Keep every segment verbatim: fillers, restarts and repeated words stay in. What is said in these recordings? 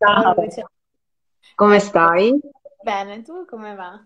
Ciao Ciao, Lucia, come ecco, stai? bene, tu come va?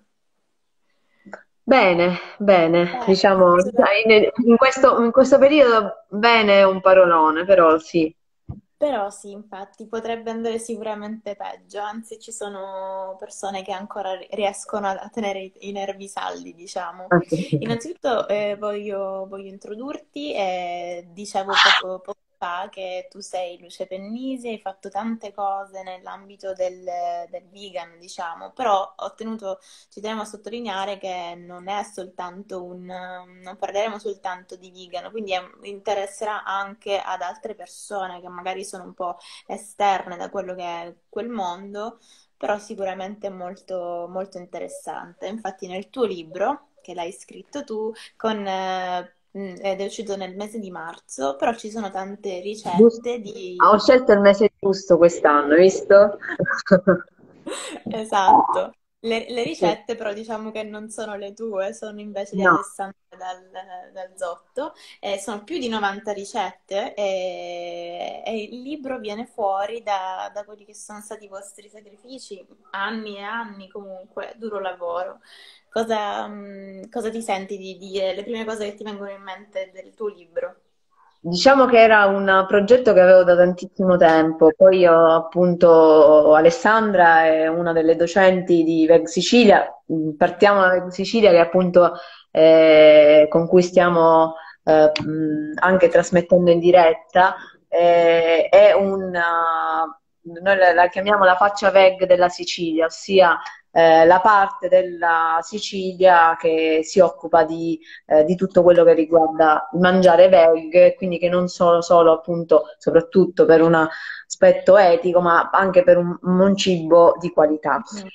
Bene, bene, Eh, diciamo, cioè, in, in questo, in questo periodo bene è un parolone, però sì. però sì, infatti potrebbe andare sicuramente peggio, anzi ci sono persone che ancora ri- riescono a a tenere i, i nervi saldi, diciamo. Innanzitutto eh, voglio, voglio introdurti e dicevo poco, poco fa che tu sei Luce Pennisi, hai fatto tante cose nell'ambito del, del vegan, diciamo, però ho tenuto, ci tenevo a sottolineare che non è soltanto un, non parleremo soltanto di vegan, quindi eh, interesserà anche ad altre persone che magari sono un po' esterne da quello che è quel mondo, però sicuramente è molto, molto interessante. Infatti nel tuo libro, che l'hai scritto tu, con, eh, mh, ed è uscito nel mese di marzo, però ci sono tante Giusto. ricette di... Ah, ho scelto il mese giusto quest'anno, hai visto? Esatto. Le, le Sì. ricette però diciamo che non sono le tue, sono invece di No. Alessandra dal, dal Zotto, e sono più di novanta ricette e, e il libro viene fuori da, da quelli che sono stati i vostri sacrifici, anni e anni comunque, duro lavoro. Cosa, mh, cosa ti senti di dire? Le prime cose che ti vengono in mente del tuo libro? Diciamo che era un progetto che avevo da tantissimo tempo, poi io appunto Alessandra è una delle docenti di Veg Sicilia. Mm, partiamo da Veg Sicilia che appunto eh, con cui stiamo eh, mh, anche trasmettendo in diretta. Eh, è una, noi la, la chiamiamo la faccia veg della Sicilia, ossia eh, la parte della Sicilia che si occupa di eh, di tutto quello che riguarda il mangiare veg, quindi che non sono solo appunto, soprattutto per un aspetto etico, ma anche per un, un cibo di qualità. Mhm.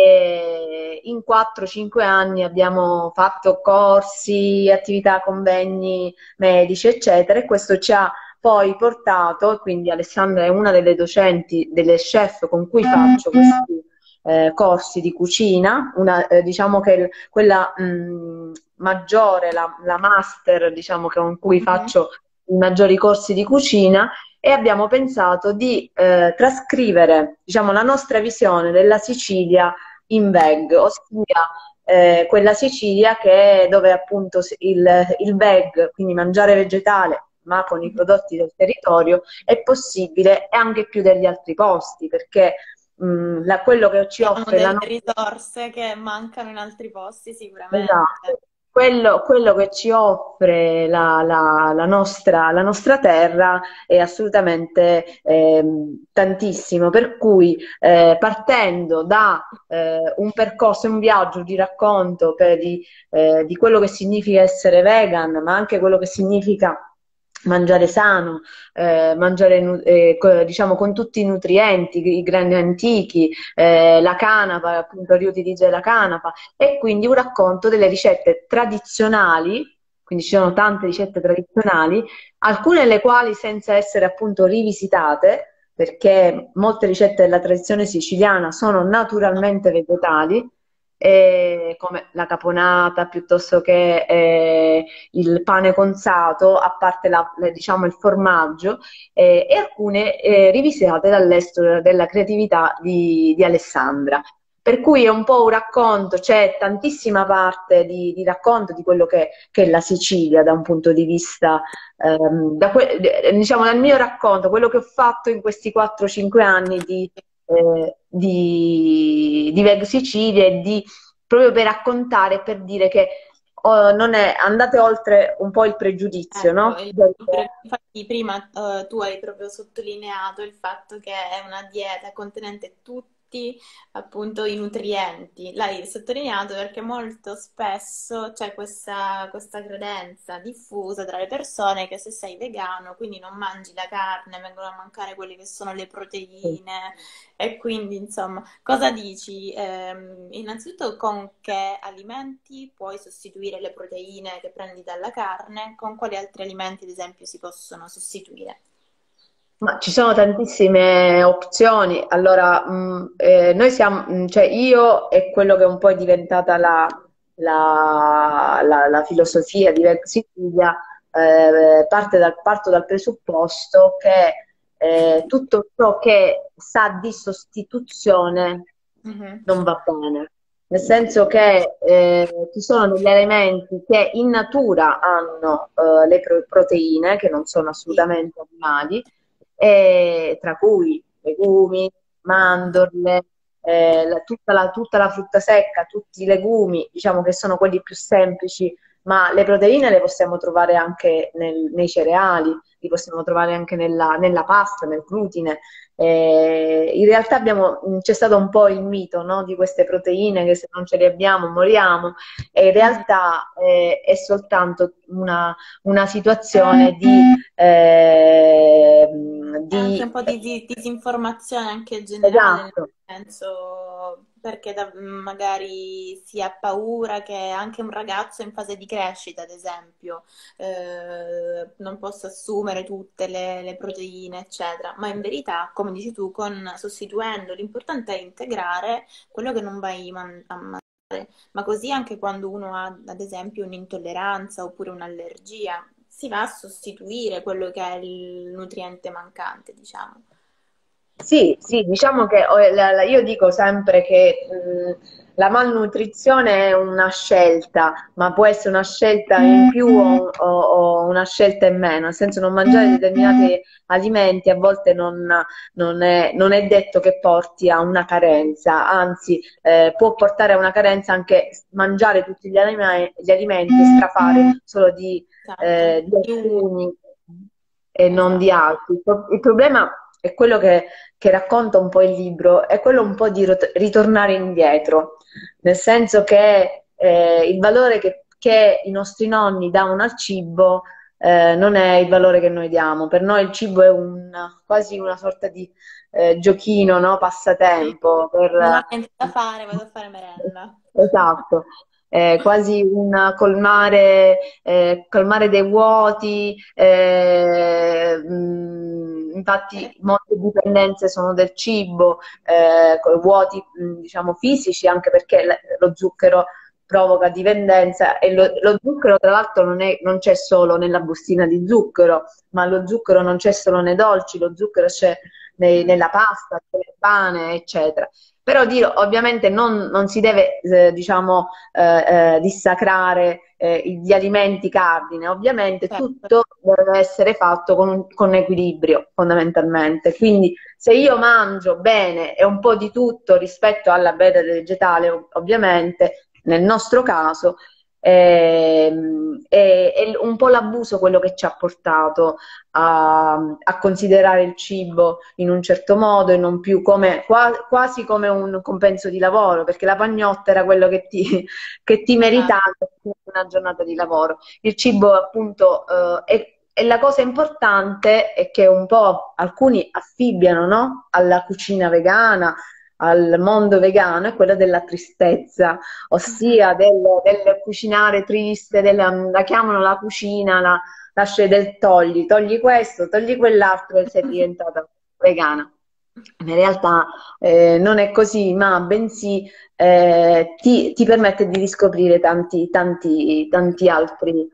E in quattro cinque anni abbiamo fatto corsi, attività, convegni medici, eccetera, e questo ci ha poi portato, e quindi Alessandra è una delle docenti, delle chef con cui faccio questi eh, corsi di cucina, una, eh, diciamo che il- quella mh, maggiore, la, la master, diciamo, che- con cui Mhm. faccio i maggiori corsi di cucina, e abbiamo pensato di eh, trascrivere, diciamo, la nostra visione della Sicilia in veg, ossia eh, quella Sicilia che è dove appunto s- il, il veg, quindi mangiare vegetale, ma con i prodotti del territorio, è possibile e anche più degli altri posti, perché mh, la- quello che ci Abbiamo offre la delle nostra. risorse che mancano in altri posti sicuramente. Esatto. Quello, quello che ci offre la, la- la nostra, la nostra terra è assolutamente ehm, tantissimo, per cui eh, partendo da eh, un percorso, un viaggio di racconto per di, eh, di quello che significa essere vegan, ma anche quello che significa mangiare sano, eh, mangiare nu- eh, co- diciamo con tutti i nutrienti, i grani antichi, eh, la canapa, appunto il riutilizzo della canapa, e quindi un racconto delle ricette tradizionali, quindi ci sono tante ricette tradizionali, alcune delle quali senza essere appunto rivisitate, perché molte ricette della tradizione siciliana sono naturalmente vegetali, eh, come la caponata piuttosto che eh, il pane conzato, a parte la- la- diciamo il formaggio, eh, e alcune eh, rivisitate dall'estero della creatività di, di Alessandra. Per cui è un po' un racconto, c'è tantissima parte di, di racconto di quello che, che è la Sicilia da un punto di vista, ehm, da que- eh, diciamo, dal mio racconto, quello che ho fatto in questi quattro cinque anni di, eh, di, di Veg Sicilia, e di, proprio per raccontare, per dire che oh, non è, andate oltre un po' il pregiudizio, Ecco, no? il Del- libro, infatti prima eh, tu hai proprio sottolineato il fatto che è una dieta contenente tutti appunto i nutrienti. L'hai sottolineato perché molto spesso c'è questa, questa credenza diffusa tra le persone che se sei vegano, quindi non mangi la carne, vengono a mancare quelle che sono le proteine e quindi insomma. Cosa dici? Ehm, innanzitutto con che alimenti puoi sostituire le proteine che prendi dalla carne? Con quali altri alimenti, ad esempio, si possono sostituire? Ma ci sono tantissime opzioni. Allora, mh, eh, noi siamo, mh, cioè io e quello che un po' è diventata la, la- la- la filosofia di Rex Sicilia, eh, parte dal, parto dal presupposto che eh, tutto ciò che sa di sostituzione Mhm. non va bene. Nel senso che eh, ci sono degli elementi che in natura hanno eh, le pro- proteine, che non sono Sì. assolutamente animali, e tra cui legumi, mandorle, eh, la- tutta la, tutta la frutta secca, tutti i legumi, diciamo che sono quelli più semplici, ma le proteine le possiamo trovare anche nel- nei cereali, li possiamo trovare anche nella, nella pasta, nel glutine. Eh, in realtà abbiamo- mh, c'è stato un po' il mito, no, di queste proteine che se non ce le abbiamo moriamo, e in Mhm. realtà eh, è soltanto una, una situazione di, eh, È anche di un po' di, di disinformazione anche generale, nel esatto. senso perché da- magari si ha paura che anche un ragazzo in fase di crescita, ad esempio, eh, non possa assumere tutte le, le proteine, eccetera. Ma in verità, come dici tu, con, sostituendo, l'importante è integrare quello che non vai man- a mangiare. Ma così anche quando uno ha, ad esempio, un'intolleranza oppure un'allergia, si va a sostituire quello che è il nutriente mancante, diciamo. Sì, sì, diciamo che oh, la- la- io dico sempre che mh, la malnutrizione è una scelta, ma può essere una scelta in più o, o- o una scelta in meno, nel senso non mangiare determinati alimenti a volte non, non è, non è detto che porti a una carenza, anzi eh, può portare a una carenza anche mangiare tutti gli, anima- gli alimenti e strafare solo di, Esatto, eh, di di uno, alcuni e non di esatto. altri. Il pro- il problema è quello che che racconta un po' il libro, è quello un po' di rot- ritornare indietro, nel senso che eh, il valore che, che i nostri nonni davano al cibo eh, non è il valore che noi diamo. Per noi il cibo è un, quasi una sorta di eh, giochino, no? Sì. Passatempo. Non Per... ho niente da fare, vado a fare merenda. Esatto, è quasi un colmare, eh, colmare dei vuoti, eh, mh, Eh, infatti molte dipendenze sono del cibo, eh, con vuoti mh, diciamo fisici, anche perché l- lo zucchero provoca dipendenza e lo, lo zucchero tra l'altro non è- non c'è solo nella bustina di zucchero, ma lo zucchero non c'è solo nei dolci, lo zucchero c'è nei- nella pasta, nel pane, eccetera. Però Dio, ovviamente non, non si deve, eh, diciamo, eh, eh, dissacrare eh, gli alimenti cardine, ovviamente certo, tutto deve essere fatto con, un- con equilibrio, fondamentalmente. Quindi se io mangio bene e un po' di tutto rispetto alla beta vegetale, ov- ovviamente, nel nostro caso, ehm, è, è un po' l'abuso quello che ci ha portato a, a considerare il cibo in un certo modo e non più come, qua- quasi come un compenso di lavoro, perché la pagnotta era quello che ti, che ti esatto. meritavi in una giornata di lavoro. Il cibo, appunto, eh, è, e la cosa importante è che un po' alcuni affibbiano, no? Alla cucina vegana, al mondo vegano, è quella della tristezza, Mhm. ossia del, del cucinare triste, della, la chiamano la cucina, la, lascia del togli, togli questo, togli quell'altro e sei diventata vegana. In realtà eh, non è così, ma bensì eh, ti, ti permette di riscoprire tanti, tanti, tanti altri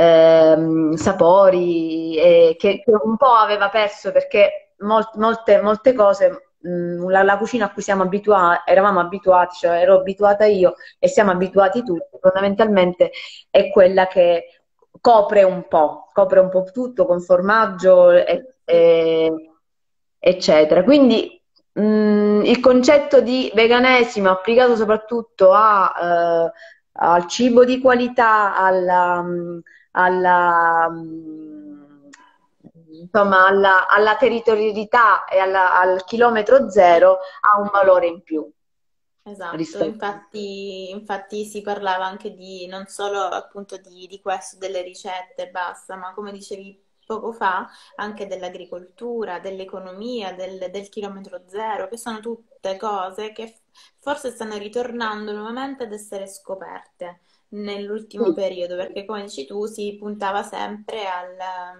ehm, sapori e che, che un po' aveva perso perché mol- molte, molte cose, mh, la, la cucina a cui siamo abituati, eravamo abituati, cioè ero abituata io e siamo abituati tutti, fondamentalmente è quella che copre un po', copre un po' tutto con formaggio, e- Sì, e- eccetera. Quindi mh, il concetto di veganesimo applicato soprattutto a, eh, al cibo di qualità, alla, mh, alla, mh, insomma, alla, alla territorialità e alla- al chilometro sì. zero ha un valore in più Esatto, rispetto. infatti, infatti si parlava anche di non solo appunto di, di questo, delle ricette e basta, ma come dicevi poco fa, anche dell'agricoltura, dell'economia, del, del chilometro zero, che sono tutte cose che forse stanno ritornando nuovamente ad essere scoperte Sì, nell'ultimo periodo, perché come dici tu si puntava sempre al,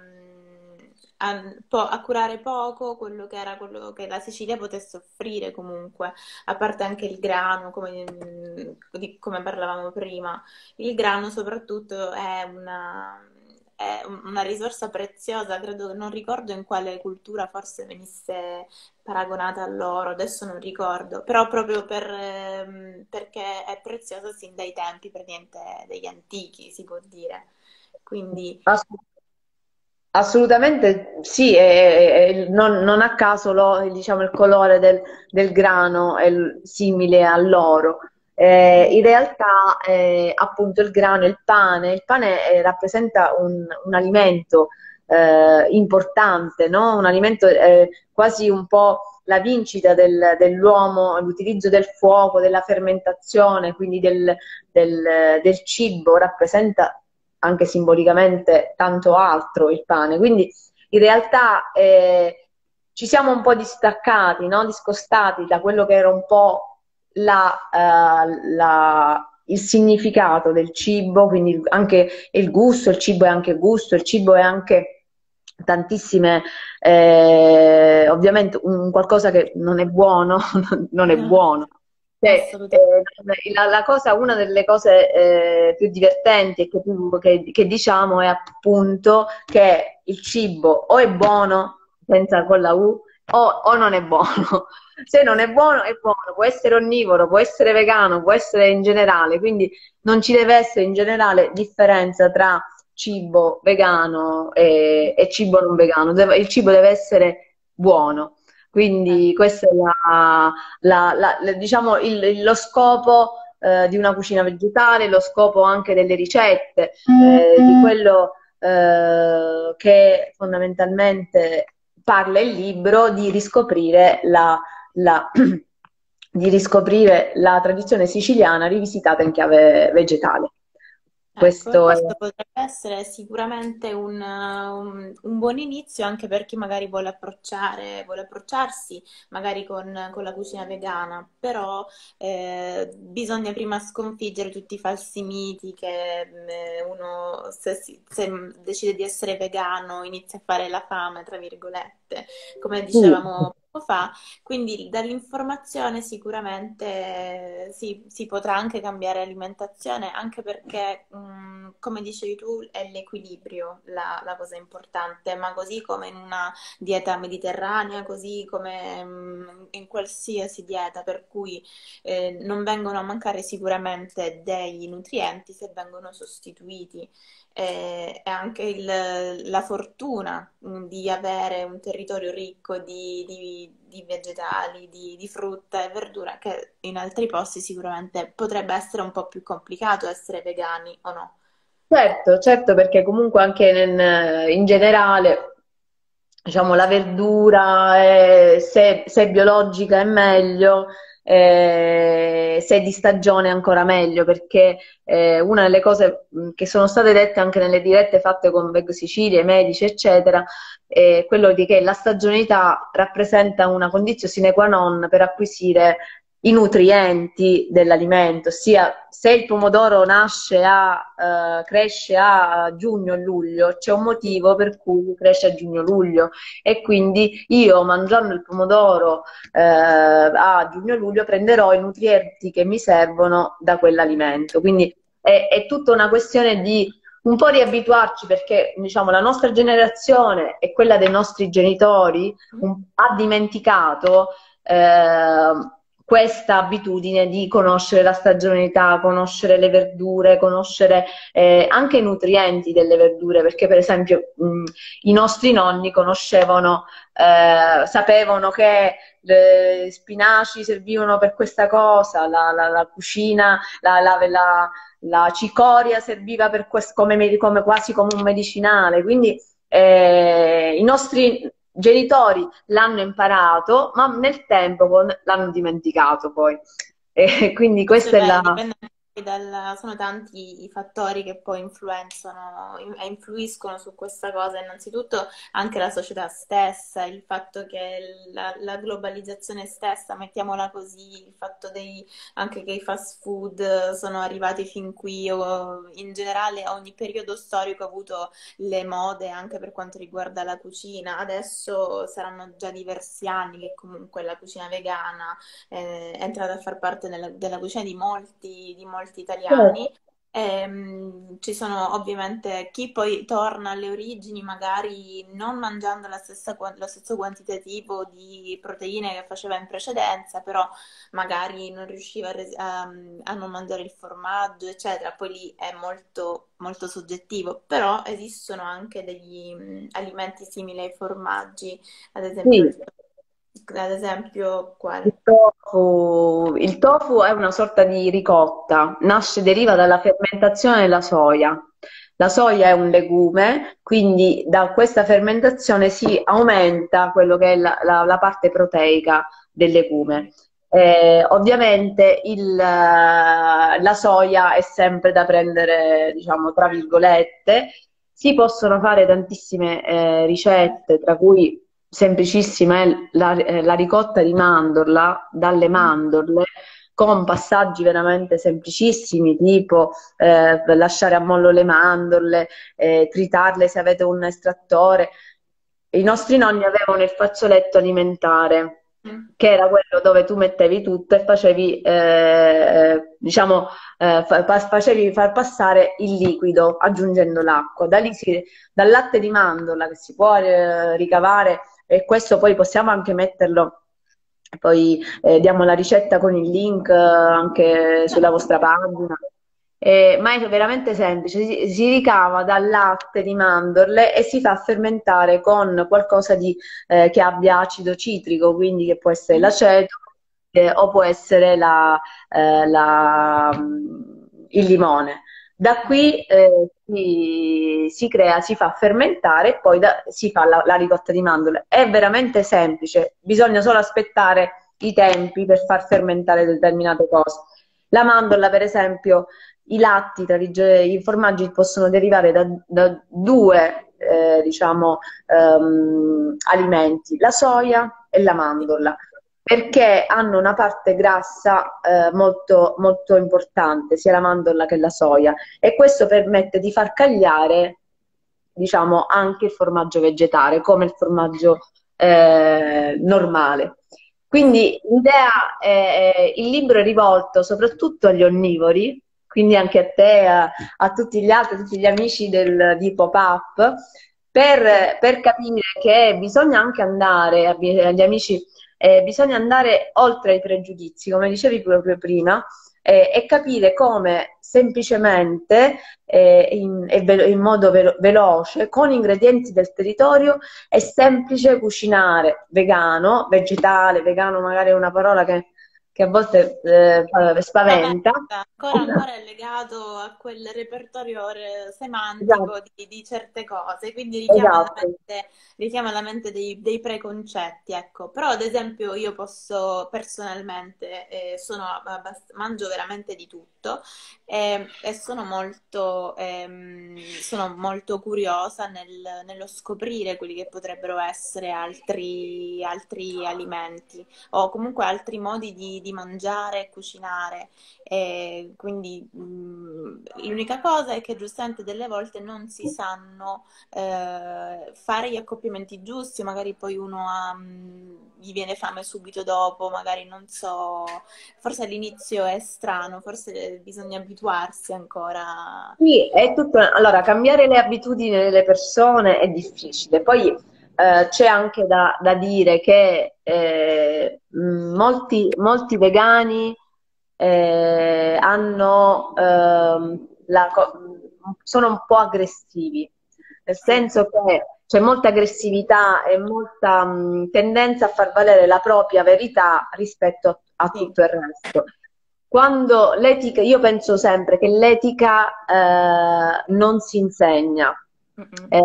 mm, a, po- a curare poco quello che era quello che la Sicilia potesse offrire comunque a parte anche il grano, come, di- come parlavamo prima. Il grano soprattutto è una, è un- una risorsa preziosa, credo, non ricordo in quale cultura forse venisse paragonata all'oro, adesso non ricordo, però proprio per, ehm, perché è preziosa sin dai tempi praticamente degli antichi, si può dire. Quindi, Ass- Assolutamente sì, e- e- non, non a caso lo- diciamo, il colore del, del grano è l- simile all'oro. Eh, in esatto. realtà, eh, appunto, il grano, il pane, il pane eh, rappresenta un, un alimento eh, importante, no? Un alimento eh, quasi un po' la vincita del- dell'uomo, l'utilizzo del fuoco, della fermentazione, quindi del, del del cibo, rappresenta anche simbolicamente tanto altro il pane. Quindi in realtà eh, ci siamo un po' distaccati, no? Discostati da quello che era un po' la, eh, la- il significato del cibo, quindi anche il gusto, il cibo è anche gusto, il cibo è anche tantissime, eh, ovviamente un qualcosa che non è buono, non è buono. Cioè, Assolutamente. eh, la, la cosa, una delle cose eh, più divertenti e che, più- che- che diciamo è appunto che il cibo o è buono, senza con la U, o, o non è buono. Se non è buono, è buono, può essere onnivoro, può essere vegano, può essere in generale, quindi non ci deve essere in generale differenza tra cibo vegano e, e cibo non vegano. Deve- il cibo deve essere buono. Quindi questo è la, la- la- la- diciamo il- il- lo scopo eh, di una cucina vegetale, lo scopo anche delle ricette, eh, di quello eh, che fondamentalmente parla il libro, di riscoprire la, la- di riscoprire la tradizione siciliana rivisitata in chiave vegetale. Ecco, e Questo è questo potrebbe essere sicuramente un, un- un buon inizio anche per chi magari vuole approcciare, vuole approcciarsi magari con, con la cucina vegana, però eh, bisogna prima sconfiggere tutti i falsi miti che eh, uno se, si- se decide di essere vegano inizia a fare la fame, tra virgolette, come sì. dicevamo poco fa. Quindi dall'informazione sicuramente eh, si, si potrà anche cambiare alimentazione, anche perché, mh, come dicevi tu, è l'equilibrio la, la cosa importante, ma così come in una dieta mediterranea, così come mh, in qualsiasi dieta, per cui eh, non vengono a mancare sicuramente dei nutrienti se vengono sostituiti eh, e anche il- la fortuna mh, di avere un territorio ricco di, di- di vegetali, di, di frutta e verdura, che in altri posti sicuramente potrebbe essere un po' più complicato essere vegani o no. Certo, certo, perché comunque anche nel- in generale, diciamo, la verdura, è- se, se è biologica è meglio, eh, se è di stagione è ancora meglio, perché eh, una delle cose mh, che sono state dette anche nelle dirette fatte con Veg Sicilia, i medici, eccetera, è quello di che la stagionalità rappresenta una condizione sine qua non per acquisire i nutrienti dell'alimento, ossia se il pomodoro nasce a, eh, cresce a giugno e luglio, c'è un Sì, motivo per cui cresce a giugno-luglio e quindi io mangiando il pomodoro eh, a giugno-luglio prenderò i nutrienti che mi servono da quell'alimento. Quindi è, è tutta una questione di un po' riabituarci perché diciamo, la nostra generazione e quella dei nostri genitori un- ha dimenticato eh, questa abitudine di conoscere la stagionalità, conoscere le verdure, conoscere eh, anche i nutrienti delle verdure, perché per esempio mh, i nostri nonni conoscevano, eh, sapevano che le spinaci servivano per questa cosa, la, la, la cucina, la, la, la, la cicoria serviva per questo, come, come, quasi come un medicinale, quindi eh, i nostri genitori l'hanno imparato, ma nel tempo con- l'hanno dimenticato poi. E quindi forse questa è beh, la... dipende anche dal, sono tanti i fattori che poi influenzano in- e influiscono su questa cosa. Innanzitutto anche la società stessa, il fatto che la, la globalizzazione stessa, mettiamola così, il fatto dei, anche che i fast food sono arrivati fin qui, o in generale ogni periodo storico ha avuto le mode anche per quanto riguarda la cucina. Adesso saranno già diversi anni che comunque la cucina vegana eh, è entrata a far parte nella- della cucina di molti, di molti italiani Ehm, ci sono ovviamente chi poi torna alle origini, magari non mangiando la stessa, qua- lo stesso quantitativo di proteine che faceva in precedenza, però magari non riusciva a, res- a- a non mangiare il formaggio, eccetera. Poi lì è molto, molto soggettivo, però esistono anche degli mm, alimenti simili ai formaggi, ad esempio, Sì, il- ad esempio, il quale? tofu, il tofu è una sorta di ricotta, nasce, deriva dalla fermentazione della soia. La soia è un legume, quindi da questa fermentazione si aumenta quello che è la, la- la parte proteica del legume. Eh, ovviamente il, eh, la soia è sempre da prendere, diciamo, tra virgolette. Si possono fare tantissime eh, ricette, tra cui semplicissima è la, eh, la ricotta di mandorla dalle mandorle, con passaggi veramente semplicissimi, tipo eh, lasciare a mollo le mandorle, eh, tritarle se avete un estrattore. I nostri nonni avevano il fazzoletto alimentare, Mm. che era quello dove tu mettevi tutto e facevi, eh, diciamo, eh, fa- fa- facevi far passare il liquido aggiungendo l'acqua. Da lì si- dal latte di mandorla che si può eh, ricavare, e questo poi possiamo anche metterlo, poi eh, diamo la ricetta con il link eh, anche sulla vostra pagina. Eh, ma è veramente semplice, si, si ricava dal latte di mandorle e si fa fermentare con qualcosa di, eh, che abbia acido citrico, quindi che può essere Mm. l'aceto eh, o può essere la, eh, la, mm, il limone. Da qui eh, si, si crea, si fa fermentare e poi da- si fa la, la ricotta di mandorle. È veramente semplice, bisogna solo aspettare i tempi per far fermentare determinate cose. La mandorla, per esempio, i latti, tra virgolette, i formaggi possono derivare da, da due, eh, diciamo, ehm, alimenti, la soia e la mandorla, perché hanno una parte grassa eh, molto, molto importante, sia la mandorla che la soia, e questo permette di far cagliare, diciamo, anche il formaggio vegetale, come il formaggio eh, normale. Quindi l'idea è, il libro è rivolto soprattutto agli onnivori, quindi anche a te, a, a tutti gli altri, a tutti gli amici del, di Pop-Up, Sì. per, per capire che bisogna anche andare, agli amici, eh, bisogna andare oltre i pregiudizi, come dicevi proprio prima, eh, e capire come semplicemente eh, in, e velo- in modo velo- veloce, con ingredienti del territorio, è semplice cucinare vegano, vegetale, vegano magari è una parola che, che a volte eh, spaventa. Spaventa, ancora, ancora è legato a quel repertorio re- Esatto, semantico di, di certe cose, quindi richiama alla esatto. mente, richiama alla mente dei, dei preconcetti, ecco. Però ad esempio io posso personalmente, eh, sono abbast- mangio veramente di tutto e, e sono molto, ehm, sono molto curiosa nel- nello scoprire quelli che potrebbero essere altri, altri alimenti o comunque altri modi di, di mangiare e cucinare. E quindi mh, l'unica cosa è che giustamente delle volte non si sanno eh, fare gli accoppiamenti giusti, magari poi uno ha, mh, gli viene fame subito dopo, magari non so, forse all'inizio è strano, forse bisogna abituarsi ancora. Sì, è tutto. Allora, cambiare le abitudini delle persone è difficile. Poi eh, c'è anche da, da dire che eh, mh, molti, molti vegani eh, hanno, ehm, la co- sono un po' aggressivi, nel Sì. senso che c'è molta aggressività e molta mh, tendenza a far valere la propria verità rispetto a, a Sì. tutto il resto. Quando l'etica, io penso sempre che l'etica eh, non si insegna. Mm-mm.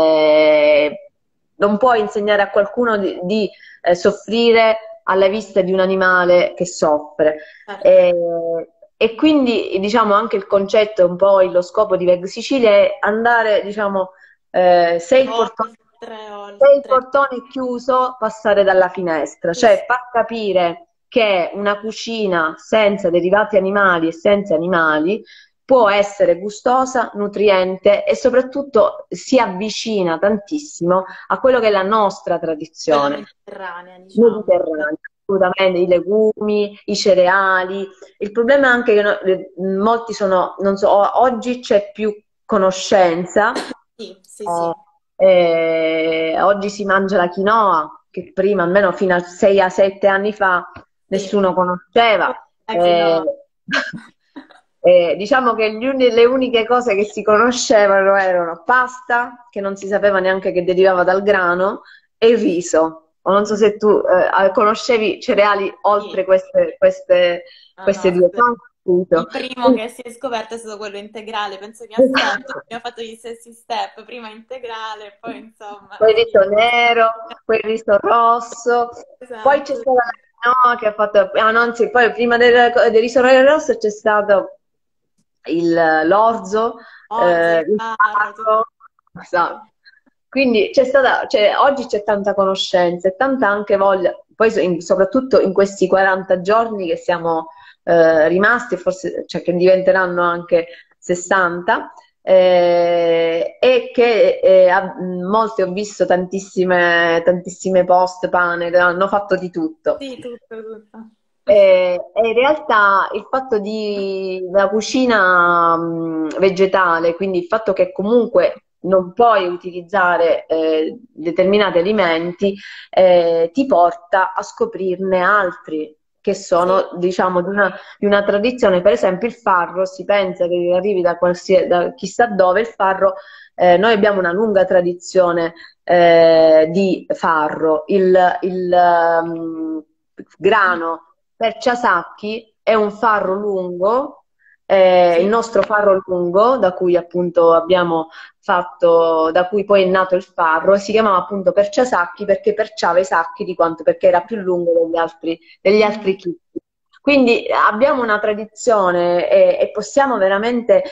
Eh, non puoi insegnare a qualcuno di, di, eh, soffrire alla vista di un animale che soffre. Certo. Eh, e quindi, diciamo, anche il concetto, un po' lo scopo di Veg Sicilia è andare, diciamo, eh, se il portone, Oltre, se il oltre. portone è chiuso, passare dalla finestra, Sì, sì. cioè far capire che una cucina senza derivati animali e senza animali può essere gustosa, nutriente e soprattutto si avvicina tantissimo a quello che è la nostra Quella tradizione mediterranea, diciamo. mediterranea. assolutamente, i legumi, i cereali. Il problema è anche che no- eh, molti sono, non so, o- oggi c'è più conoscenza, Sì, sì, sì. eh, oggi si mangia la quinoa, che prima, almeno fino a sei a sette anni fa, Sì. nessuno conosceva. La Eh, quinoa. eh, diciamo che gli uni- le uniche cose che si conoscevano erano pasta, che non si sapeva neanche che derivava dal grano, e il riso. O non so se tu eh, conoscevi cereali oltre Sì. queste, queste, No, queste no, due scusa. cose. Il primo che si è scoperto è stato quello integrale, penso che a step Esatto. abbiamo fatto gli stessi step, prima integrale, poi insomma, Poi il sì. riso nero, poi il riso rosso, poi c'è Esatto. stata la quinoa che ha fatto, ah, no, anzi, poi prima del, del riso rosso c'è stato il- l'orzo, Orzo, eh, il il farro, tutto. farro, Sì. esatto. Quindi c'è stata, cioè, oggi c'è tanta conoscenza e tanta anche voglia, poi so- in- soprattutto in questi quaranta giorni che siamo eh, rimasti, forse, cioè, che diventeranno anche sessanta, eh, e che eh, a- molti ho visto tantissime, tantissime post, pane, hanno fatto di tutto. Sì, tutto, tutto. E, e in realtà il fatto di la cucina mh, vegetale, quindi il fatto che comunque non puoi utilizzare eh, determinati alimenti, eh, ti porta a scoprirne altri che Sì. sono, diciamo, di una, di una tradizione. Per esempio, il farro, si pensa che arrivi da, qualsiasi, da chissà dove, il farro, eh, noi abbiamo una lunga tradizione eh, di farro. Il, il, um, grano Perciasacchi è un farro lungo, eh, il Sì. nostro farro lungo, da cui appunto abbiamo fatto, da cui poi è nato il farro, e si chiamava appunto Perciasacchi perché perciava i sacchi di quanto, perché era più lungo degli altri, degli altri Mhm. chicchi. Quindi abbiamo una tradizione e, e possiamo veramente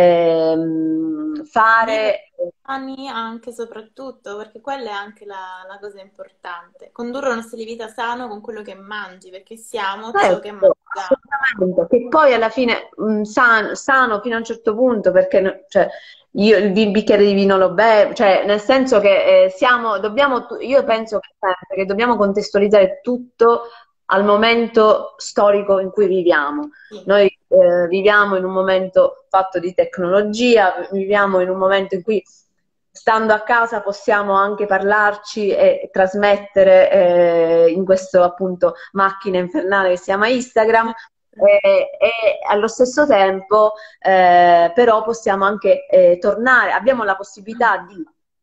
ehm, Vivere fare. sani anche e soprattutto, perché quella è anche la, la cosa importante. Condurre uno stile di vita sano con quello che mangi, perché siamo ciò che Certo, mangiamo. assolutamente, che poi alla fine mh, san- sano fino a un certo punto, perché no- cioè, io il bi- bicchiere di vino lo bevo, cioè nel senso che eh, siamo, dobbiamo, tu- io penso che, sempre che dobbiamo contestualizzare tutto al momento storico in cui viviamo. Sì. Noi eh, viviamo in un momento fatto di tecnologia, viviamo in un momento in cui stando a casa possiamo anche parlarci e trasmettere eh, in questo appunto macchina infernale che si chiama Instagram. E, e allo stesso tempo eh, però possiamo anche eh, tornare, abbiamo la possibilità di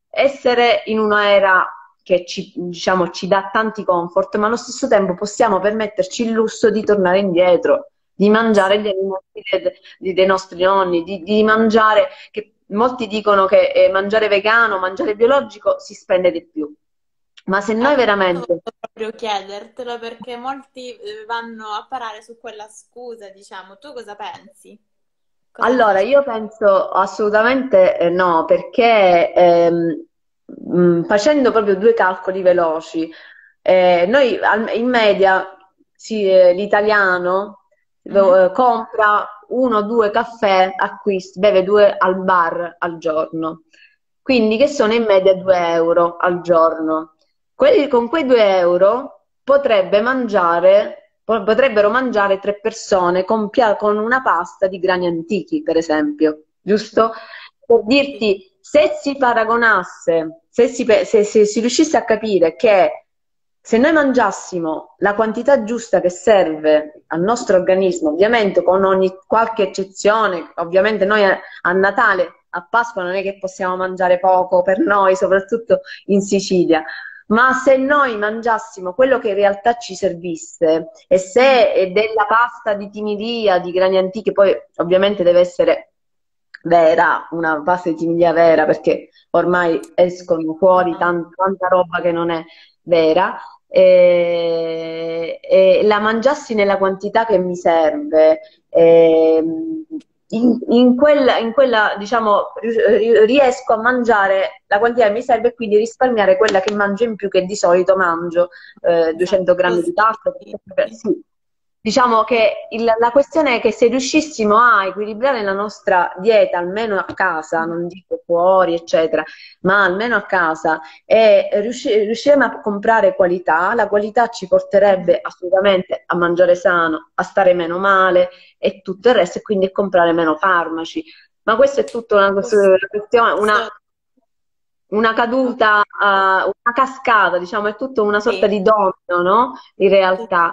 essere in un'era che ci, diciamo, ci dà tanti comfort, ma allo stesso tempo possiamo permetterci il lusso di tornare indietro, di mangiare Sì. gli alimenti de- de- dei nostri nonni, di, di mangiare, che molti dicono che eh, mangiare vegano, mangiare biologico si spende di più. Ma se Eh, noi questo veramente. volevo proprio chiedertelo perché molti eh, vanno a parare su quella scusa, diciamo. Tu cosa pensi? Cosa Allora, dici? io penso assolutamente eh, no, perché ehm, mh, facendo proprio due calcoli veloci, eh, noi al- in media sì, eh, l'italiano Mhm. eh, compra uno o due caffè, acquisti, beve due al bar al giorno, quindi che sono in media due euro al giorno. Quelli- con quei due euro potrebbe mangiare, po- potrebbero mangiare tre persone con, pia- con una pasta di grani antichi, per esempio, giusto? Per Sì. dirti, se si paragonasse, se si, pe- se- se si riuscisse a capire che se noi mangiassimo la quantità giusta che serve al nostro organismo, ovviamente con ogni qualche eccezione, ovviamente noi a, a Natale, a Pasqua non è che possiamo mangiare poco per noi, soprattutto in Sicilia, ma se noi mangiassimo quello che in realtà ci servisse e Mhm. se è della pasta di timilia, di grani antichi, poi ovviamente deve essere vera, una pasta di timilia vera, perché ormai escono fuori Ah, tan- tanta roba che non è vera, e, e la mangiassi nella quantità che mi serve. ehm, in, in quella, in quella, diciamo, ri- riesco a mangiare la quantità che mi serve e quindi risparmiare quella che mangio in più, che di solito mangio eh, esatto, duecento grammi di così. pasta. Sì, sì. Sì. Diciamo che il- la questione è che se riuscissimo a equilibrare la nostra dieta, almeno a casa, non dico fuori, eccetera, ma almeno a casa, e riusci- riusciremo a comprare qualità, la qualità ci porterebbe assolutamente a mangiare sano, a stare meno male e tutto il resto, e quindi a comprare meno farmaci. Ma questa è tutta una Posso- questione, una, posso- una caduta, eh, una cascata, diciamo, è tutta una sorta Sì, di domino, no? In sì. realtà.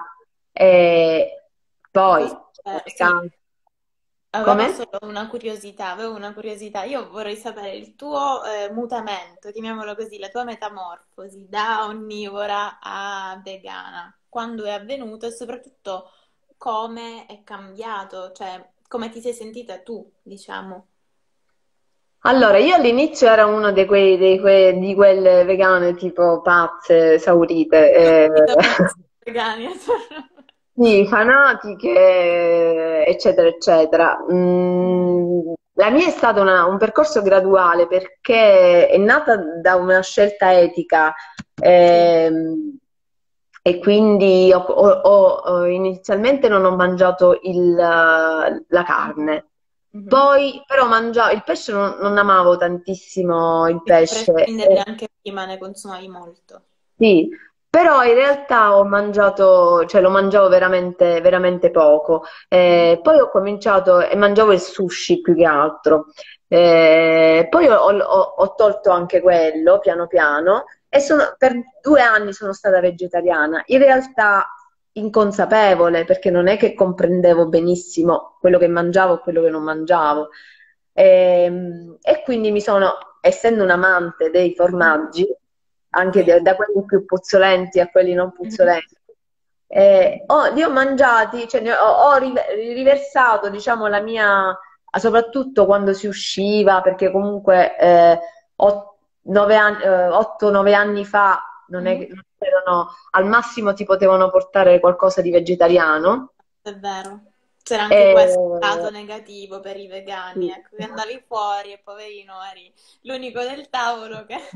E poi, Posso- eh, le sì. can- Avevo come? solo una curiosità, avevo una curiosità. Io vorrei sapere il tuo eh, mutamento, chiamiamolo così, la tua metamorfosi da onnivora a vegana. Quando è avvenuto e soprattutto come è cambiato, cioè come ti sei sentita tu, diciamo. Allora, io all'inizio ero uno di quei, di que- di quelle vegane tipo pazze, esaurite. eh, Ci sono un sacco di vegani attorno a me. Sì, fanatiche, eccetera, eccetera. Mm, la mia è stato una- un percorso graduale perché è nata da una scelta etica, Sì. ehm, e quindi ho- ho- ho- ho- inizialmente non ho mangiato il- la carne. Mhm. Poi però mangiavo il pesce, non, non amavo tantissimo il Quindi a pesce. prescindere anche prima ne consumavi molto. Sì, però in realtà ho mangiato, cioè lo mangiavo veramente, veramente poco. Mhm. Eh, poi ho cominciato e mangiavo il sushi più che altro. Eh, poi ho, ho- ho tolto anche quello piano piano e sono- per due anni sono stata vegetariana. In realtà inconsapevole, perché non è che comprendevo benissimo quello che mangiavo e quello che non mangiavo. Ehm, E, quindi mi sono, essendo un amante dei formaggi, anche Sì. da da quelli più puzzolenti a quelli non Mhm. puzzolenti, eh, ho, li ho mangiati, cioè ne ho, ho rive- riversato, diciamo, la mia, soprattutto quando si usciva, perché comunque eh, otto nove anni fa non è che Mhm. non c'erano, al massimo ti potevano portare qualcosa di vegetariano. È vero. C'era anche questo E, lato negativo per i vegani, sì. ecco, che andavi fuori e poverino eri l'unico del tavolo che...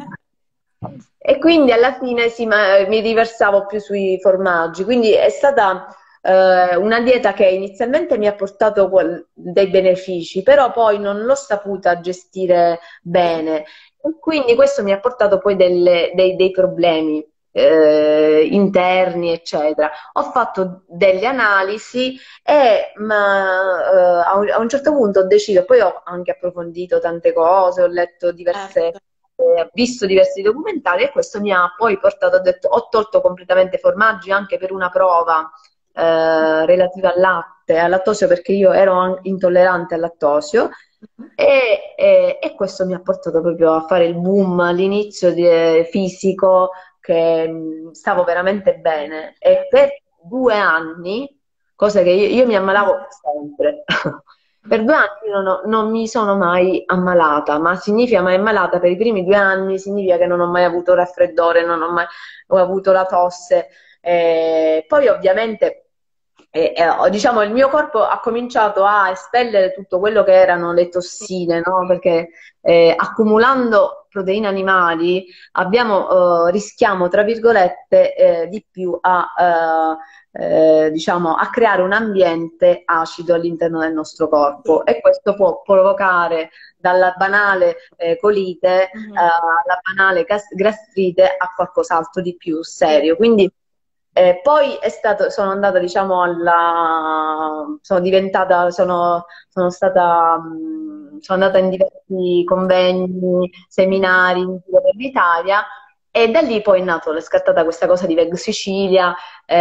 E quindi alla fine sì, ma- mi riversavo più sui formaggi, quindi è stata eh, una dieta che inizialmente mi ha portato qual- dei benefici, però poi non l'ho saputa gestire Sì, bene e quindi questo mi ha portato poi delle- dei, dei problemi eh, interni, eccetera. Ho fatto delle analisi e ma, eh, a un, a un certo punto ho deciso, poi ho anche approfondito tante cose, ho letto diverse certo. eh, visto diversi documentari e questo mi ha poi portato, ho detto, ho tolto completamente i formaggi anche per una prova eh, relativa al latte, al lattosio perché io ero an- intollerante al lattosio Mhm. e, e- e questo mi ha portato proprio a fare il boom all'inizio di- eh, fisico che mh, stavo veramente bene e per due anni, cosa che io, io mi ammalavo sempre. Per due anni non, ho- non mi sono mai ammalata, ma significa mai ammalata per i primi due anni, significa che non ho mai avuto raffreddore, non ho mai ho avuto la tosse. Eh, poi ovviamente eh, eh, ho- diciamo, il mio corpo ha cominciato a espellere tutto quello che erano le Sì, tossine, no? Perché eh, accumulando proteine animali abbiamo, eh, rischiamo, tra virgolette, eh, di più a, eh, eh, diciamo, a creare un ambiente acido all'interno del nostro sì. corpo e questo può provocare dalla banale eh, colite eh, Mhm. alla banale gas- gastrite a qualcos'altro di più Sì. serio. Quindi eh, poi è stato, sono andata, diciamo, alla, sono diventata, sono, sono stata, mh, sono andata in diversi convegni, Mhm. seminari in giro per l'Italia e da lì poi è nato, è scattata questa cosa di Veg Sicilia,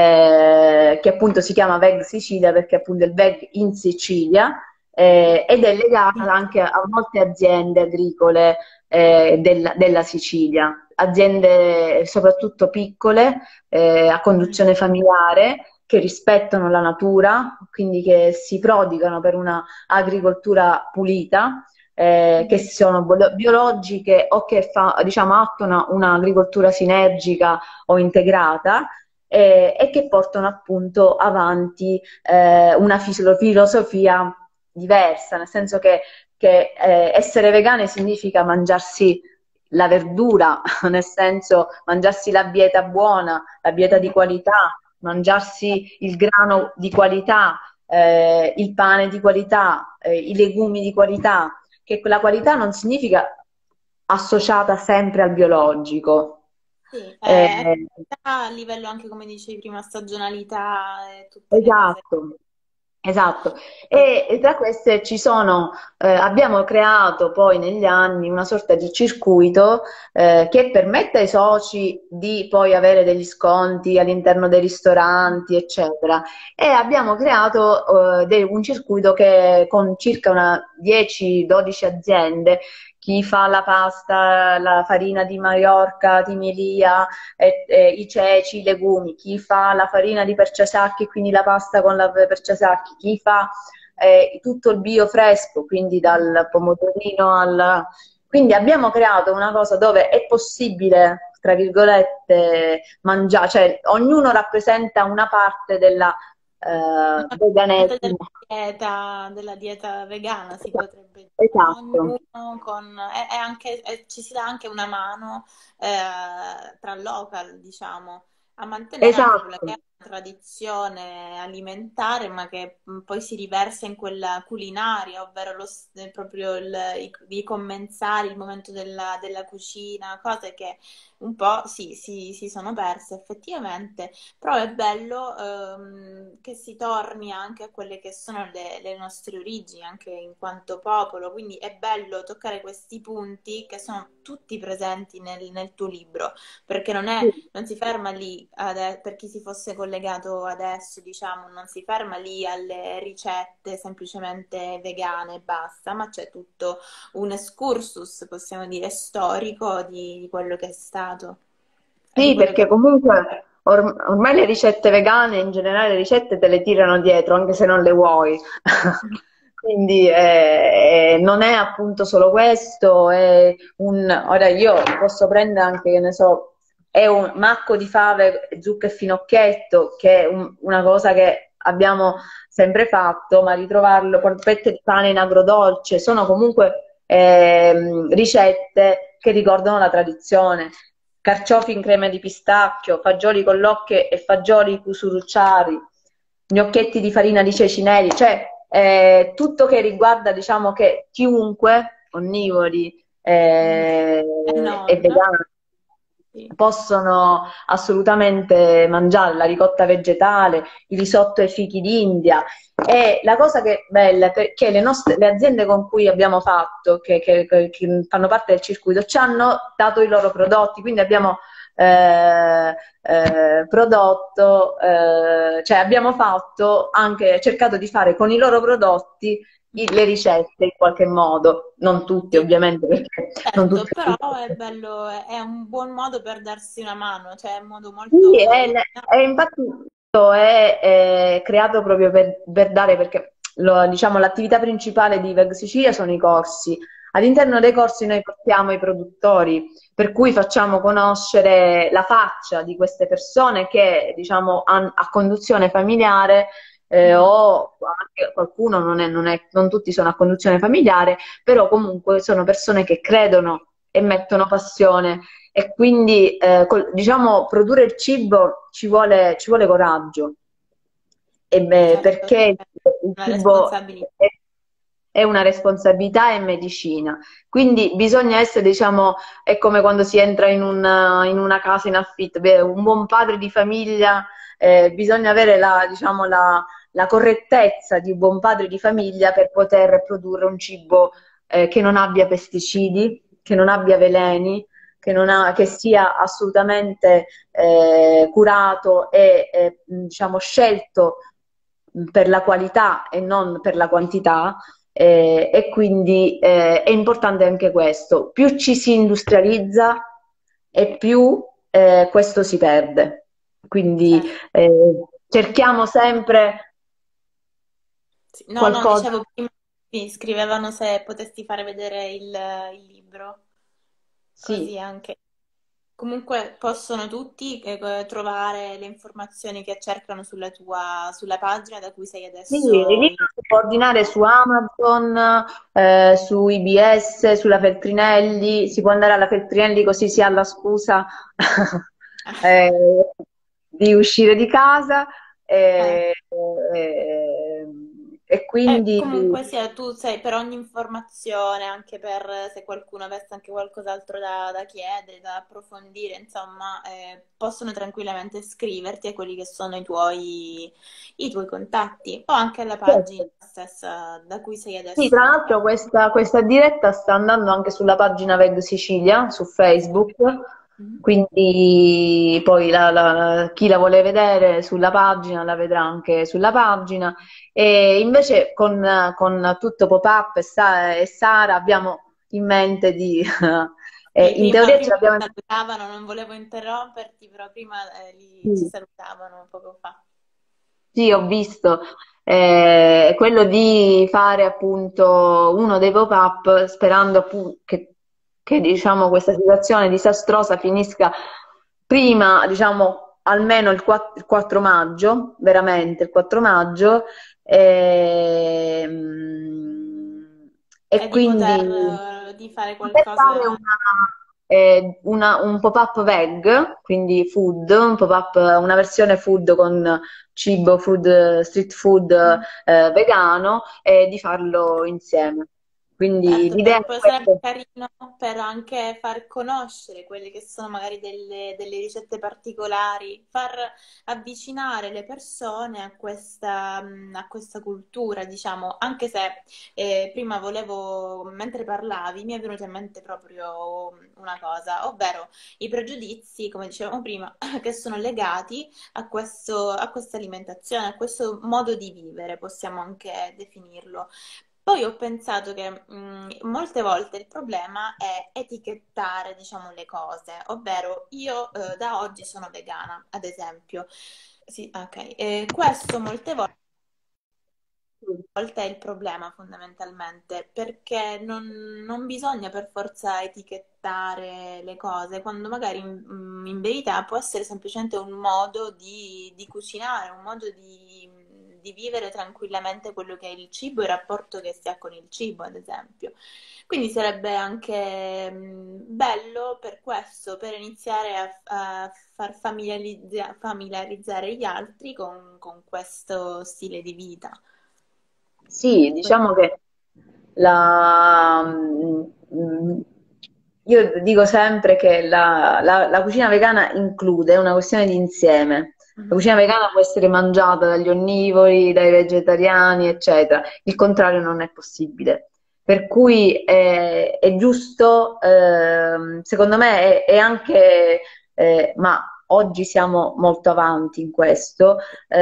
eh, che appunto si chiama Veg Sicilia perché appunto è il Veg in Sicilia, eh, ed è legata anche a molte aziende agricole eh, della, della Sicilia, aziende soprattutto piccole, eh, a Mhm. conduzione familiare, che rispettano la natura, quindi che si prodigano per una agricoltura pulita, eh, che Mhm. sono bio- biologiche o che fa, diciamo, attuano un'agricoltura sinergica o integrata. eh, e che portano appunto avanti eh, una filo- filosofia diversa, nel senso che, che eh, essere vegane significa mangiarsi la verdura, nel senso mangiarsi la dieta buona, la dieta di Mhm. qualità, mangiarsi il grano di qualità, eh, il pane di qualità, eh, i legumi di qualità, che la qualità non significa associata sempre al biologico. Sì, Eh, è a livello anche, come dicevi prima, stagionalità e tutte le cose. esatto, esatto. Sì. E, e tra queste ci sono, eh, abbiamo creato poi negli anni una sorta di circuito eh, che permette ai soci di poi avere degli sconti all'interno dei ristoranti, eccetera. E abbiamo creato eh, de- un circuito che con circa una dieci dodici aziende, chi fa la pasta, la farina di Maiorca, di Melia, eh, eh, i ceci, i legumi, chi fa la farina di perciasacchi, quindi la pasta con la perciasacchi, chi fa eh, tutto il bio fresco, quindi dal pomodorino al... Quindi abbiamo creato una cosa dove è possibile, tra virgolette, mangiare, cioè ognuno rappresenta una parte della Una eh, parte della veganesimo. dieta, della dieta vegana si potrebbe dire, no? Esatto, Ognuno con, è, è anche, è- ci si dà anche una mano eh, tra local, diciamo, a mantenere anche quella che è esatto. una tradizione alimentare, ma che mh, poi si riversa in quella culinaria, ovvero lo, s- eh, proprio il, i, i commensali, il momento della, della cucina, cose che un po' sì, sì, si sono perse effettivamente. Però è bello ehm, che si torni anche a quelle che sono le, le nostre origini, anche in quanto popolo, quindi è bello toccare questi punti che sono tutti presenti nel, nel tuo libro, perché non è, Sì. non si ferma lì, ade- per chi si fosse collegato adesso, diciamo, non si ferma lì alle ricette semplicemente vegane e basta, ma c'è tutto un excursus, possiamo dire, storico di, di quello che è stato e di Sì, quello che perché comunque or- ormai le ricette vegane, in generale le ricette te le tirano dietro, anche se non le vuoi. Quindi eh, eh, non è appunto solo questo, è un... Ora io posso prendere anche, che ne so, è un macco di fave, zucca e finocchietto, che è un- una cosa che abbiamo sempre fatto, ma ritrovarlo, polpette di pane in agrodolce, sono comunque ehm, ricette che ricordano la tradizione. Carciofi in crema di pistacchio, fagioli con locche e fagioli cucurucciari, gnocchetti di farina di ceci neri, cioè eh, tutto che riguarda, diciamo che chiunque, onnivori Mm. eh, E e non, vegani, sì. possono assolutamente mangiare la ricotta vegetale, il risotto ai fichi d'India. E la cosa che è bella è che le, nostre, le aziende con cui abbiamo fatto, che, che- che fanno parte del circuito, ci hanno dato i loro prodotti, quindi abbiamo eh, eh, prodotto, eh, cioè abbiamo fatto anche, cercato di fare con i loro prodotti i- le ricette in qualche modo, non tutte Sì, ovviamente, perché non certo, tutte. però è bello, è, è un buon modo per darsi una mano, cioè è un modo Sì, molto è, originale. è infatti questo è, è creato proprio per, per dare, perché lo- diciamo, l'attività principale di Veg Sicilia sono i corsi. All'interno dei corsi noi portiamo i produttori, per cui facciamo conoscere la faccia di queste persone che, diciamo, han- a conduzione familiare eh, Mhm. o anche qualcuno non è, non è- non tutti sono a conduzione familiare, però comunque sono persone che credono e mettono passione e quindi eh, col- diciamo produrre il cibo ci vuole, ci vuole coraggio. E, beh, Certo, perché è il una cibo responsabilità. è, è una responsabilità e medicina. Quindi bisogna essere, diciamo, è come quando si entra in una, in una casa in affitto. Beh, un buon padre di famiglia, eh, bisogna avere la, diciamo, la, la correttezza di un buon padre di famiglia per poter produrre un cibo eh, che non abbia pesticidi, che non abbia veleni, che, non ha, che sia assolutamente eh, curato e eh, diciamo, scelto per la qualità e non per la quantità. Eh, e quindi eh, è importante anche questo. Più ci si industrializza e più eh, questo si perde. Quindi Certo. eh, cerchiamo sempre Sì. No, no, qualcosa. dicevo prima mi scrivevano se potessi fare vedere il, il libro, così Sì. anche. Comunque possono tutti eh, trovare le informazioni che cercano sulla tua, sulla pagina da cui sei Sì, il adesso. libro si può ordinare su Amazon, eh, su I B S, sulla Feltrinelli, si può andare alla Feltrinelli così si ha la scusa eh, di uscire di casa Eh. e, e- e Eh, quindi comunque sia, tu sei per ogni informazione, anche per se qualcuno avesse anche qualcos'altro da, da chiedere, da approfondire, insomma, eh, possono tranquillamente scriverti a quelli che sono i tuoi, i tuoi contatti o anche alla pagina certo. stessa da cui sei Sì, tra adesso. l'altro questa, questa diretta sta andando anche sulla pagina Veg Sicilia su Facebook, Mhm. quindi poi la- la- chi la vuole vedere sulla pagina la vedrà anche sulla pagina. E invece con, con tutto Pop-up e, Sa- e Sara abbiamo in mente di... eh, Sì, in prima, teoria prima ce l'abbiamo... salutavano, non volevo interromperti, però prima eh, li- ci Sì. salutavano poco fa. Sì, ho visto, eh, quello di fare appunto uno dei pop-up sperando appunto che, che, diciamo, questa situazione disastrosa finisca prima, diciamo, almeno il quattro, il quattro maggio, veramente il quattro maggio, ehm, E e di poter, quindi eh, di fare poter fare qualcosa. una, eh, una- un pop-up veg, quindi food, un pop-up, una versione food con cibo, food, street food eh, vegano e di farlo insieme. Quindi Certo, l'idea per- è poi sarebbe questa. carino per anche far conoscere quelle che sono magari delle, delle ricette particolari, far avvicinare le persone a questa, mh, a questa cultura, diciamo, anche se eh, prima volevo, mentre parlavi, mi è venuta in mente proprio una cosa, ovvero i pregiudizi, come dicevamo prima, che sono legati a questo, a questa alimentazione, a questo modo di vivere, possiamo anche definirlo. Poi ho pensato che mh, molte volte il problema è etichettare, diciamo, le cose, ovvero io eh, da oggi sono vegana, ad esempio. Sì, ok. E questo molte volte è il problema fondamentalmente, perché non, non bisogna per forza etichettare le cose, quando magari in, in verità può essere semplicemente un modo di, di cucinare, un modo di, di vivere tranquillamente quello che è il cibo e il rapporto che si ha con il cibo, ad esempio. Quindi sarebbe anche mh, bello per questo, per iniziare a, a far familiarizza- familiarizzare gli altri con con questo stile di vita. Sì, diciamo che la, mm, io dico sempre che la, la- la cucina vegana include, è una questione di insieme. La Mhm. cucina vegana può essere mangiata dagli onnivori, dai vegetariani, eccetera. Il contrario non è possibile. Per cui è, è giusto, ehm, secondo me è, è anche, eh, ma oggi siamo molto avanti in questo,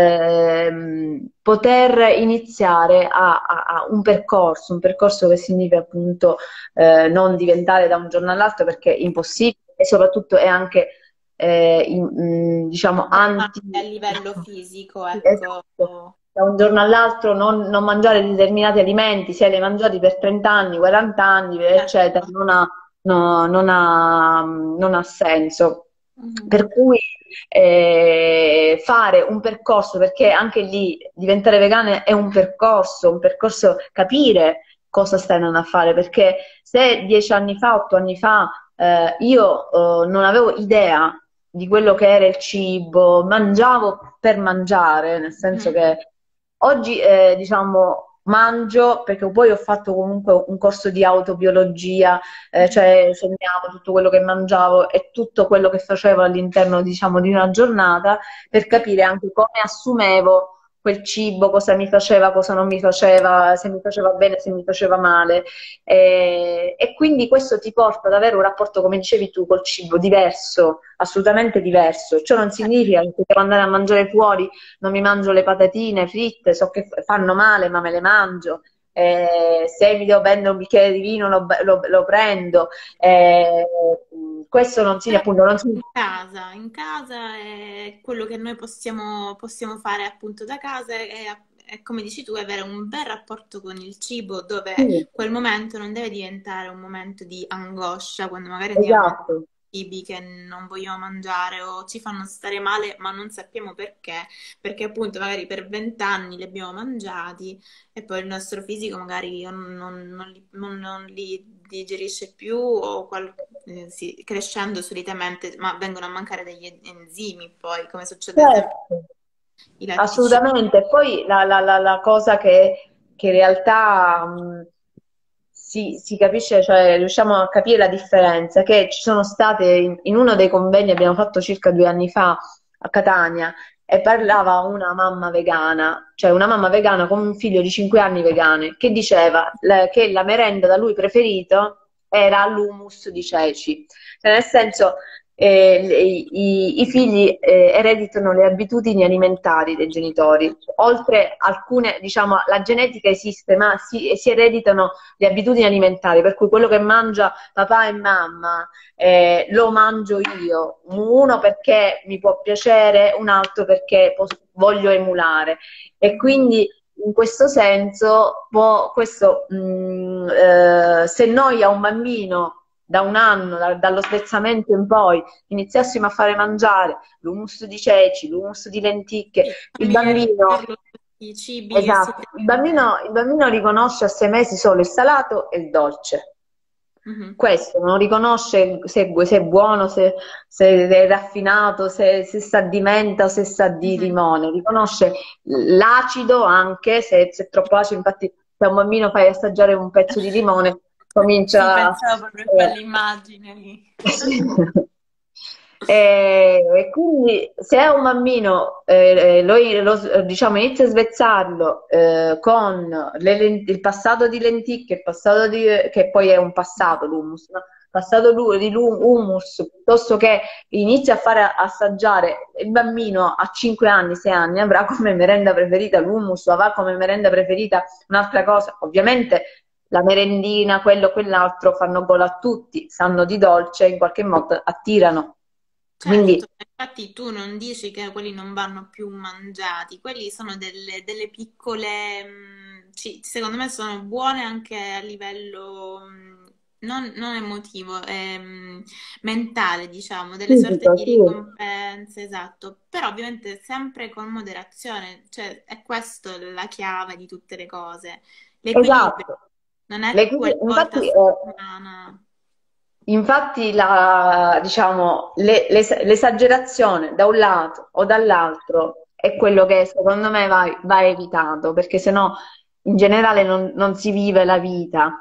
ehm, poter iniziare a, a- a un percorso, un percorso che significa appunto eh, non diventare da un giorno all'altro perché è impossibile e soprattutto è anche eh, in- mh, diciamo anti. A livello fisico, ecco. Esatto. Da un giorno all'altro non, non mangiare determinati alimenti, se li hai mangiati per trenta anni, quaranta anni, eccetera, Certo. non ha, no- non ha- non ha senso. Mhm. Per cui eh, fare un percorso, perché anche lì diventare vegane è un percorso, un percorso capire cosa stai andando a fare, perché se dieci anni fa, otto anni fa eh, io eh, non avevo idea di quello che era il cibo, mangiavo per mangiare, nel senso Mhm. che oggi eh, diciamo mangio perché poi ho fatto comunque un corso di autobiologia, eh, Mhm. cioè segnavo tutto quello che mangiavo e tutto quello che facevo all'interno, diciamo, di una giornata per Sì. capire anche come assumevo quel cibo, cosa mi faceva, cosa non mi faceva, se mi faceva bene, se mi faceva male. E, e quindi questo ti porta ad avere un rapporto, come dicevi tu, col cibo diverso, assolutamente diverso. Ciò non Certo. significa che devo andare a mangiare fuori, non mi mangio le patatine fritte, so che fanno male, ma me le mangio. Eh, se mi devo prendere un bicchiere di vino lo, lo- lo prendo. Eh, questo non significa, Però appunto, non significa. in casa, in casa è quello che noi possiamo, possiamo fare appunto da casa è, è, come dici tu, avere un bel rapporto con il cibo dove Sì, quel momento non deve diventare un momento di angoscia quando magari andiamo a esatto. cibi che non vogliamo mangiare o ci fanno stare male ma non sappiamo perché, perché appunto magari per vent'anni li abbiamo mangiati e poi il nostro fisico magari non, non- non li, non- non li digerisce più o qual- eh, sì, crescendo solitamente, ma vengono a mancare degli en- enzimi poi, come succede ad esempio Certo, i latticini. assolutamente. E poi la, la- la- la cosa che, che in realtà mh, si, si capisce, cioè riusciamo a capire la differenza, che ci sono state in, in uno dei convegni, abbiamo fatto circa due anni fa a Catania, e parlava una mamma vegana, cioè una mamma vegana con un figlio di cinque anni vegane, che diceva le- che la merenda da lui preferito era l'hummus di ceci. Cioè, nel senso, eh, le- i, i figli eh, ereditano le abitudini alimentari dei genitori. Oltre alcune, diciamo, la genetica esiste, ma si, si ereditano le abitudini alimentari, per cui quello che mangia papà e mamma eh, lo mangio io, uno perché mi può piacere, un altro perché pos- voglio emulare. E quindi in questo senso, può, questo, mh, eh, se noi a un bambino da un anno, da- dallo svezzamento in poi, iniziassimo a fare mangiare l'hummus di ceci, l'hummus di lenticchie, Sì, il bambino, familiarizzarlo con i cibi che si esatto, il bambino, il bambino riconosce a sei mesi solo il salato e il dolce. Mhm. Questo non riconosce se, se è buono, se, se è raffinato, se, se sa di menta o se sa di Mhm. limone, riconosce l'acido anche, se, se è troppo acido, infatti se a un bambino fai assaggiare un pezzo di limone, Sì, comincia... pensavo proprio a eh, quell'immagine lì. sì. E, e quindi se un bambino eh, lo, lo- diciamo, inizia a svezzarlo eh, con le len- il passato di lenticchie, il passato di, che poi è un passato l'hummus, no? Passato lu- di lu- hummus, piuttosto che inizia a fare assaggiare il bambino a cinque anni, sei anni, avrà come merenda preferita l'hummus o avrà come merenda preferita un'altra cosa. Ovviamente la merendina, quello, quell'altro fanno gola a tutti, sanno di dolce, in qualche modo attirano. Quindi, Certo, infatti tu non dici che quelli non vanno più mangiati, quelli sono delle, delle piccole, mh, ci- secondo me sono buone anche a livello mh, non, non emotivo, ehm, mentale, diciamo, delle sorte fisico, di sì, ricompense, esatto, però ovviamente sempre con moderazione, cioè è questa la chiave di tutte le cose, l'equilibrio, esatto. non è Le- quelle volte a infatti, eh, settimana. Infatti, la, diciamo, le- l'es- l'esagerazione da un lato o dall'altro è quello che secondo me va, va evitato, perché sennò in generale non, non si vive la vita.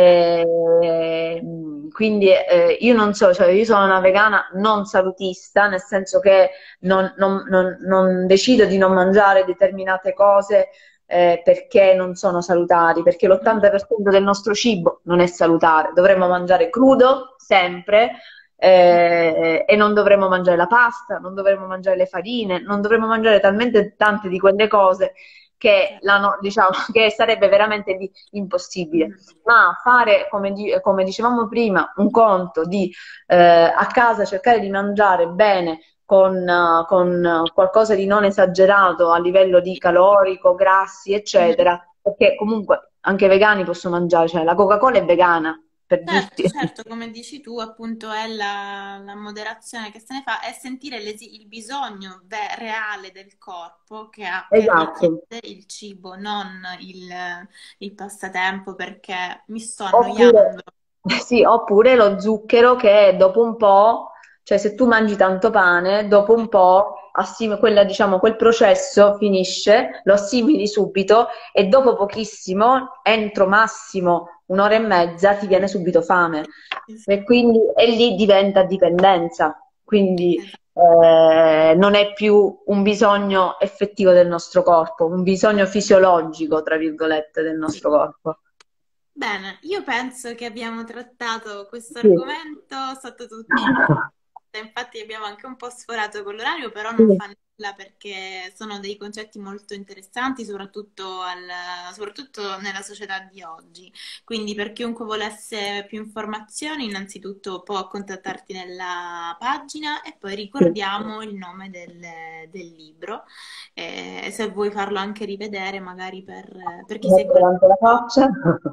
Eh, quindi eh, io non so, cioè io sono una vegana non salutista, nel senso che non, non- non- non decido di non mangiare determinate cose eh, perché non sono salutari, perché l'ottanta per cento del nostro cibo non è salutare. Dovremmo mangiare crudo sempre eh, e non dovremmo mangiare la pasta, non dovremmo mangiare le farine, non dovremmo mangiare talmente tante di quelle cose che, Cioè, la no- diciamo, che sarebbe veramente di- impossibile. mhm. Ma fare, come, di- come dicevamo prima, un conto di eh, a casa cercare di mangiare bene con, eh, con eh, qualcosa di non esagerato a livello di calorico, grassi, Mhm. eccetera, perché comunque anche i vegani possono mangiare, cioè la Coca-Cola è vegana, per Certo, dirti. certo, come dici tu, appunto è la, la moderazione che se ne fa, è sentire l'esi- il bisogno ve- reale del corpo che, ha, che Esatto. richiede il cibo, non il, il passatempo perché mi sto Oppure, annoiando. sì, oppure lo zucchero che dopo un po', cioè se tu mangi tanto pane, dopo un po' assim- quella, diciamo, quel processo finisce, lo assimili subito e dopo pochissimo, entro massimo un'ora e mezza, ti viene subito fame. Sì, sì, E quindi e lì diventa dipendenza. Quindi esatto. eh, non è più un bisogno effettivo del nostro corpo, un bisogno fisiologico, tra virgolette, del Sì. nostro corpo. Bene, io penso che abbiamo trattato questo Sì. argomento sotto tutti i punti. Infatti abbiamo anche un po' sforato con l'orario, però Sì, non fa nulla perché sono dei concetti molto interessanti, soprattutto, al- soprattutto nella società di oggi. Quindi per chiunque volesse più informazioni, innanzitutto può contattarti nella pagina e poi sì. ricordiamo il nome del, del libro. E se vuoi farlo anche rivedere, magari per, per chi segue Mettere il davanti la blog. faccia.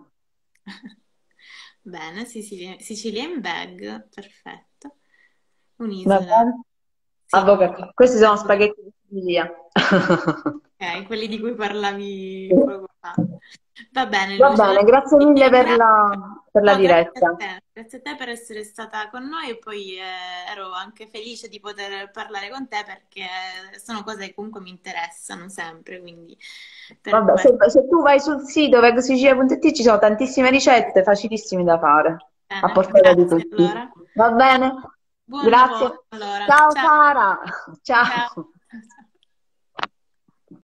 Bene, Sicilia, Sicilia in bag, perfetto. Va Un'isola, bene? sì, Avvocato. Questi sono avvocato. spaghetti di Sicilia. Ok, quelli di cui Sì. parlavi poco fa. Va bene, Va Lucia, allora bene, grazie ti mille per ringrazio. la, per la No, grazie a diretta. te, grazie a te per essere stata con noi e poi eh, ero anche felice di poter parlare con te perché sono cose che comunque mi interessano sempre, quindi per Vabbè, se, questo. se tu vai sul sito vegsicilia punto it ci sono tantissime ricette facilissime da fare, a Bene, portata di grazie tutti. allora. Va Buon, bene? buon lavoro Grazie. allora. Ciao Ciao, Sara. ciao. Ciao.